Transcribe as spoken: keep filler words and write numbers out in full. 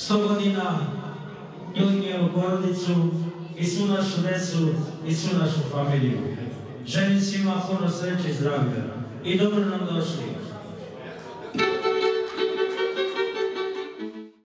sto godina nju i njenu porodicu i svu našu decu i svu našu familiju. Želim svima puno sreće i zdravlja i dobro nam došli.